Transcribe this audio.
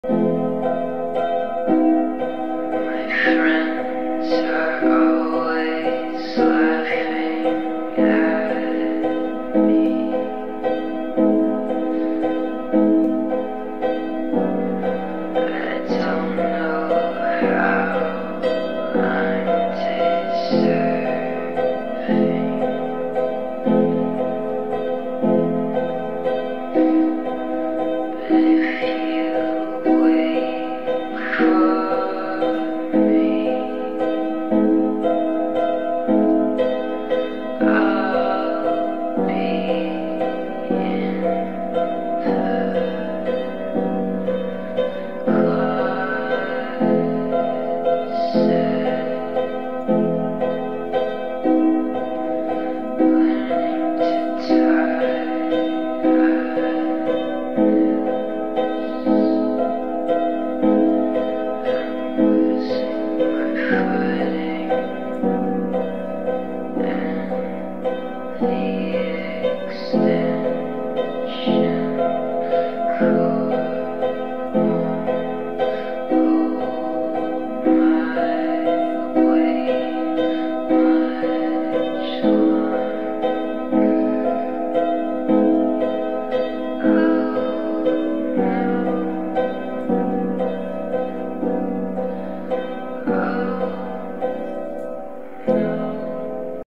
My friends are always laughing at me. I don't know how I'm deserving. But if you wait for me, I'll be in the closet.